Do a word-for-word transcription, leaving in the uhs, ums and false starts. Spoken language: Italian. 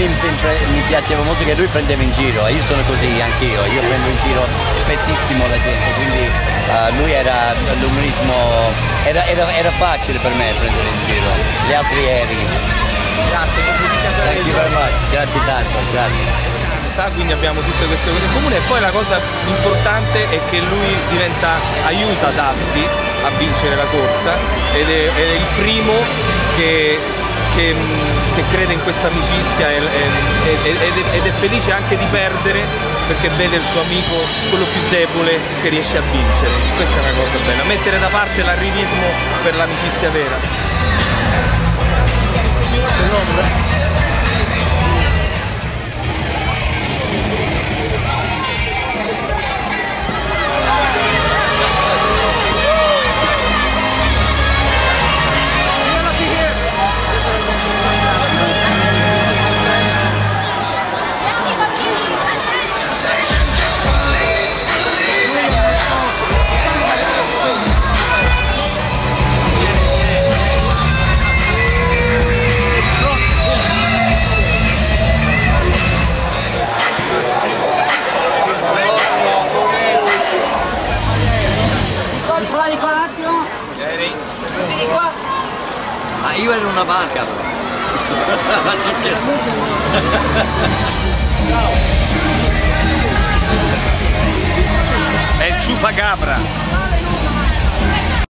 mi, mi piaceva molto che lui prendeva in giro, e io sono così anch'io, io prendo in giro spessissimo la gente, quindi uh, lui era l'umorismo, era, era, era facile per me prendere in giro, gli altri eri. Grazie, thank you very much, grazie tanto, grazie. Quindi abbiamo tutte queste cose in comune, e poi la cosa importante è che lui diventa, aiuta Dusty a vincere la corsa, ed è, è il primo che, che, che crede in questa amicizia ed è, ed è felice anche di perdere perché vede il suo amico, quello più debole, che riesce a vincere. Questa è una cosa bella, mettere da parte l'arrivismo per l'amicizia vera. C'è l'ombra? Ah, io ero una barca però. Si scherza. È il Chupacabra.